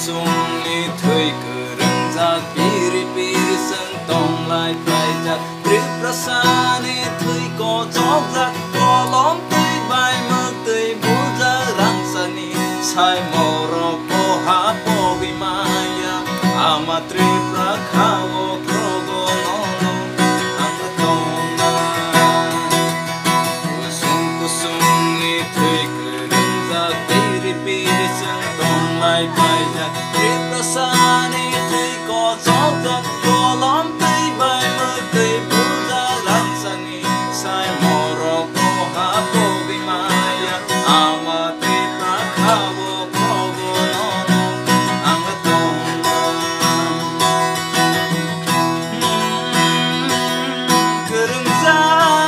kusungni thoi kereng za piri piri sang tong lai phai jat tri prasani thoi ko chok jat ko lom tui bai mak tui bu ja rang sani sai moro ko ha po gi maya ama tri prakhawo krogo no ang tong na kusungni thoi kereng za piri piri sang tong lai phai jat tri prasani thoi ko chok jat ko lom tui bai mak tui bu ja rang sani sai moro ko ha po gi maya ama tri prakhawo krogo no ang tong na kereng za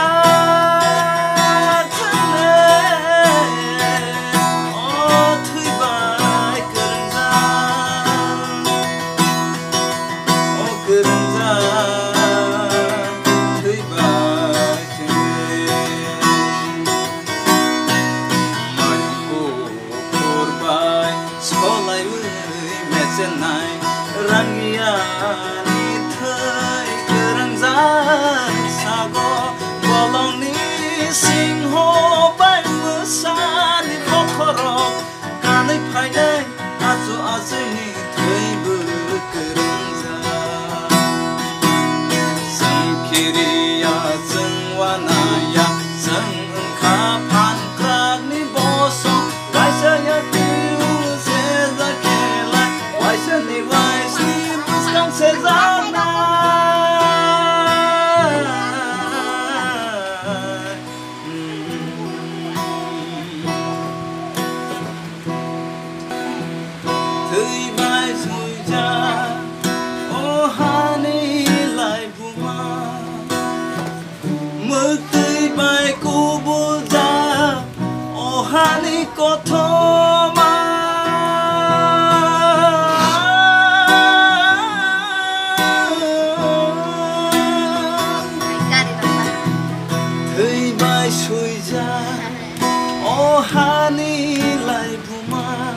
rangiani thai kerang za sago bolong ni sing ho bai mu sa ni khokhorok kanai phai dai azu azu ni thai bu kerang za sang khiriya sang wanaya sang kha phan krak ni boso bai sa ya tu se za ke lai wai sa ni wai se zana thơi bai rồi cha ô hani lại buma mực tươi bai cu bu ra ô hani có thô ma thơi bai rồi cha ô hani lại buma